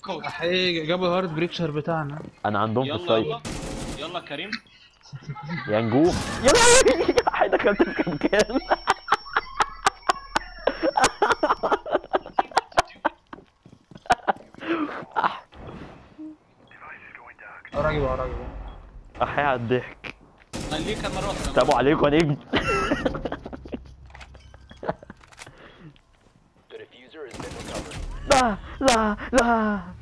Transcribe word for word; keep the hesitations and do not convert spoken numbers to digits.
احيي جابوا الهارد بريكشر بتاعنا. انا عندهم في يلا السايت. يلا يلا كريم. يا نجوم يا لهوي حي دخلت المكان. راجل راجل احي على الضحك. خليك انا اروح. سلام عليكم يا نجم. لا لا لا